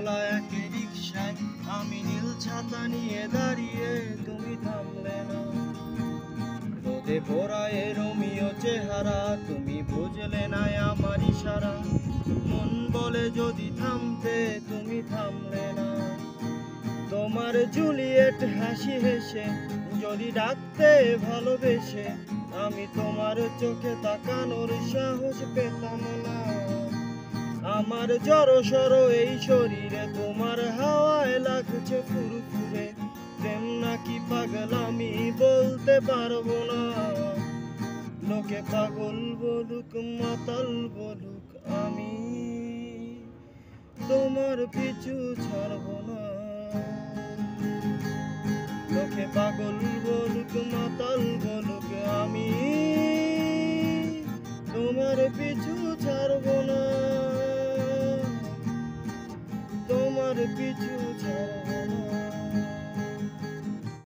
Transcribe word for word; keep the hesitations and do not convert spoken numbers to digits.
চলা এক রিকশায় আমি নীল ছাতা নিয়ে দাঁড়িয়ে, তুমি থামলে না। রোদে পোড়া এ রোমিও চেহারা, তুমি বুঝলে না আমার ইশারা। মন বলে যদি থামতে, তুমি থামলে না। তোমার জুলিয়েট হাসি হেসে যদি ডাকতে ভালোবেসে, আমি তোমার চোখে তাকানোর সাহস পেতাম না। আমার জড়সড় এই শরীরে তোমার হাওয়ায় লাগছে ফুরফুরে। প্রেম নাকি পাগলামি বলতে পারবো না। লোকে পাগল বলুক মাতাল বলুক, আমি তোমার পিছু ছাড়বো না। লোকে পাগল বলুক মাতাল বলুক, আমি তোমার পিছু ছাড়বো না। তোমার পিছু ছাড়বো না।